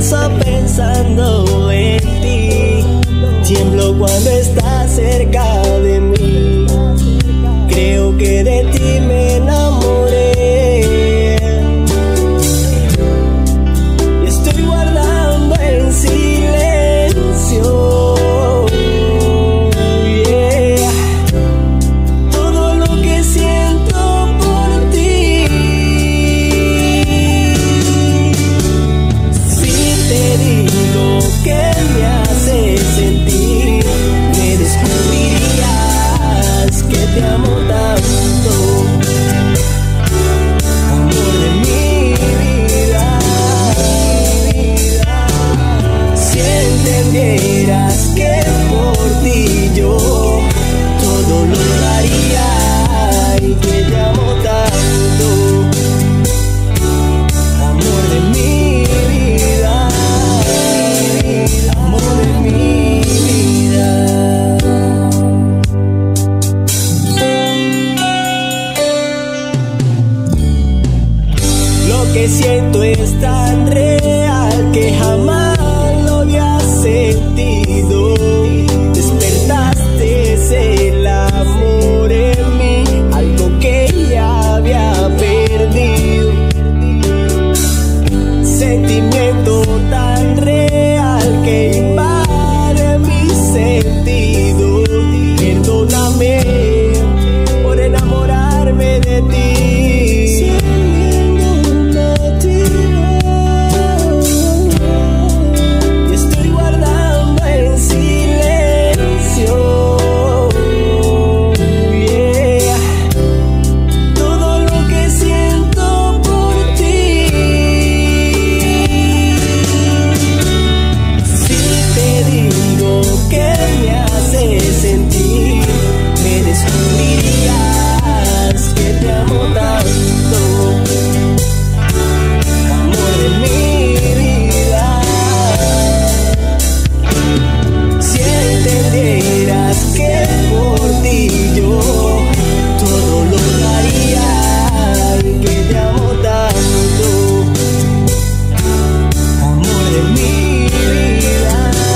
paso pensando en ti. Tiemblo cuando estás cerca de mí. Creo que de ti me enamoré. Y estoy guardando en silencio, yeah, todo lo que siento por ti. Si te digo que me hace sentir, me descubrirías que te amo tanto. Amor de mi vida, si entendieras que por ti yo todo lo daría y que te amo tanto. Amor de mi vida, amor de mi vida. Lo que siento es tan real que jamás lo había sentido. Despertaste el amor en mí, algo que ya había perdido. Sentimiento tan real que invade mis sentidos. Perdóname por enamorarme de ti. Y estoy guardando en silencio, yeah, todo lo que siento por ti. Si te digo que me hace sentir, me descubrirías que te amo tanto. Amor de mi vida, si entendieras que por ti yo todo lo daría y que te amo tanto. Amor de mi vida,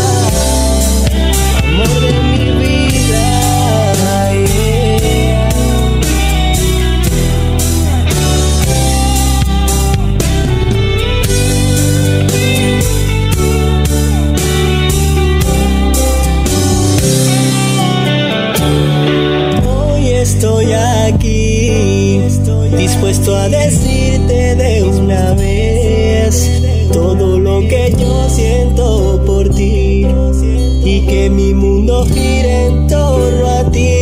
amor de mi vida, yeah. Hoy estoy aquí, dispuesto a decirte de una vez todo lo que yo siento por ti, y que mi mundo gire en torno a ti.